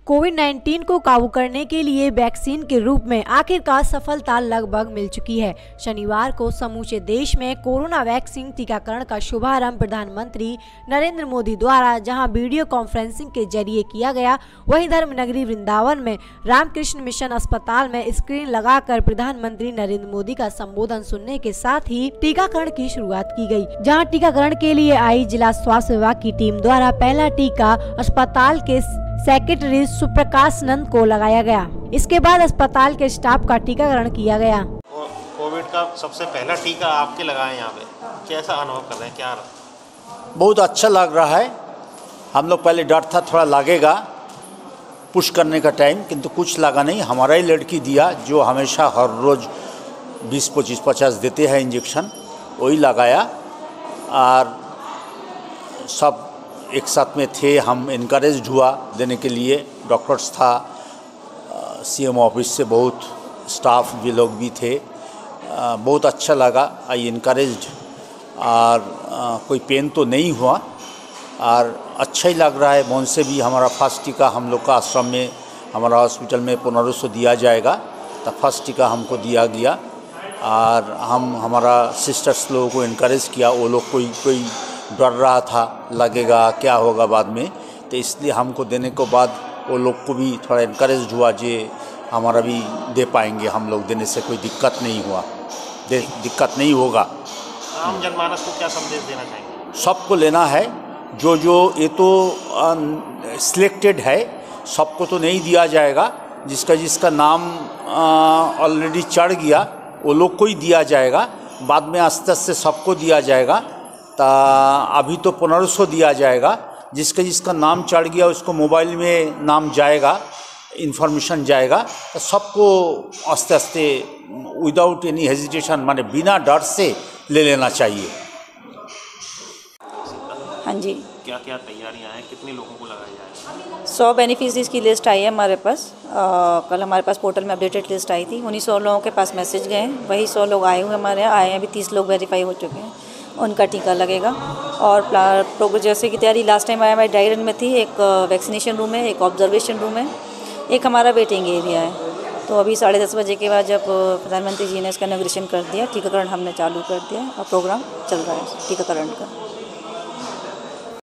कोविड-19 को काबू करने के लिए वैक्सीन के रूप में आखिरकार सफलता लगभग मिल चुकी है। शनिवार को समूचे देश में कोरोना वैक्सीन टीकाकरण का शुभारंभ प्रधानमंत्री नरेंद्र मोदी द्वारा जहां वीडियो कॉन्फ्रेंसिंग के जरिए किया गया, वहीं धर्मनगरी वृंदावन में रामकृष्ण मिशन अस्पताल में स्क्रीन लगाकर प्रधानमंत्री नरेंद्र मोदी का संबोधन सुनने के साथ ही टीकाकरण की शुरुआत की गई। जहां टीकाकरण के लिए आई जिला स्वास्थ्य विभाग की टीम द्वारा पहला टीका अस्पताल के सेक्रेटरी सुप्रकाश नंद को लगाया गया। इसके बाद अस्पताल के स्टाफ का टीकाकरण किया गया। कोविड का सबसे पहला टीका आपके लगा है यहाँ पे, कैसा अनुभव कर रहे हैं? क्या बहुत अच्छा लग रहा है। हम लोग पहले डर था थोड़ा लगेगा पुश करने का टाइम, किंतु कुछ लगा नहीं। हमारा ही लड़की दिया जो हमेशा हर रोज़ 20, 25, 50 देते हैं इंजेक्शन, वही लगाया और सब एक साथ में थे। हम इनकरेज हुआ देने के लिए। डॉक्टर्स था, सीएम ऑफिस से बहुत स्टाफ भी लोग भी थे। बहुत अच्छा लगा। आई इनकरेज्ड और कोई पेन तो नहीं हुआ और अच्छा ही लग रहा है। मन से भी हमारा फर्स्ट टीका हम लोग का आश्रम में, हमारा हॉस्पिटल में 1500 दिया जाएगा, तो फर्स्ट टीका हमको दिया गया और हमारा सिस्टर्स लोगों को इनकरेज किया। वो लोग कोई डर रहा था लगेगा क्या होगा बाद में, तो इसलिए हमको देने के बाद वो लोग को भी थोड़ा इनकरेज हुआ जे हमारा भी दे पाएंगे हम लोग, देने से कोई दिक्कत नहीं हुआ, दिक्कत नहीं होगा। आम जनमानस को क्या संदेश देना चाहेंगे? सबको लेना है। जो ये तो सिलेक्टेड है, सबको तो नहीं दिया जाएगा। जिसका नाम ऑलरेडी चढ़ गया वो लोग को ही दिया जाएगा। बाद में आस्ते आस्ते सबको दिया जाएगा। तो अभी तो 1500 दिया जाएगा। जिसका नाम चढ़ गया उसको मोबाइल में नाम जाएगा, इन्फॉर्मेशन जाएगा, तो सबको आस्ते आस्ते विदाउट एनी हेजिटेशन, माने बिना डर से ले लेना चाहिए। हाँ जी, क्या क्या तैयारियां हैं? कितने लोगों को लगाया जाएगा? 100 बेनिफिशरीज की लिस्ट आई है हमारे पास। कल हमारे पास पोर्टल में अपडेटेड लिस्ट आई थी। उन्हीं 100 लोगों के पास मैसेज गए हैं, वही 100 लोग आए हुए हमारे यहाँ आए हैं। अभी 30 लोग वेरीफाई हो चुके हैं, उनका टीका लगेगा। और प्रोग्रेस जैसे की तैयारी लास्ट टाइम हमारी ड्राई रन में थी। एक वैक्सीनेशन रूम है, एक ऑब्जर्वेशन रूम है, एक हमारा वेटिंग एरिया है। तो अभी 10:30 बजे के बाद जब प्रधानमंत्री जी ने इसका इनॉग्रेशन कर दिया, टीकाकरण हमने चालू कर दिया और प्रोग्राम चल रहा है टीकाकरण का।